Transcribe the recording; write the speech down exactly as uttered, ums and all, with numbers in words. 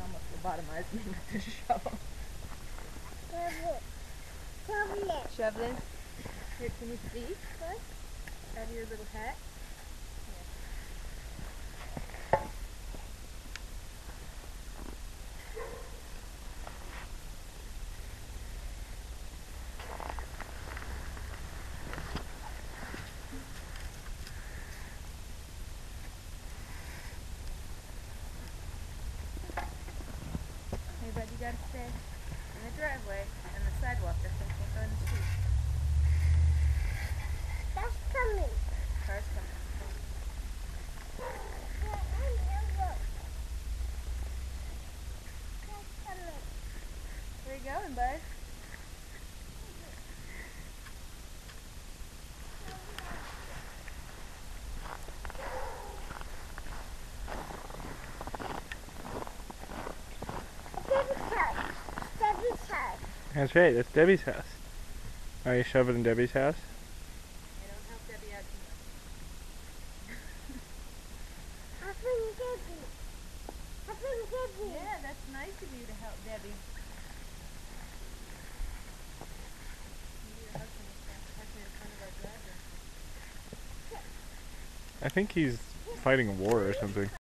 almost lobotomized me with this shovel. Shovel. Shoveling. Here, can you see, bud? Out of your little hat? Hey, bud, you gotta stay in the driveway and the sidewalk. That's why you can't go in the street. That's coming. Car's coming. That's coming. Where you going, bud? Debbie's house. Debbie's house. That's right, that's Debbie's house. Are you shoving in Debbie's house? Hey, don't help Debbie out too much. I think Debbie. I think Debbie. Yeah, that's nice of you to help Debbie. Maybe your husband is parking in front of our driveway. I think he's fighting a war or something.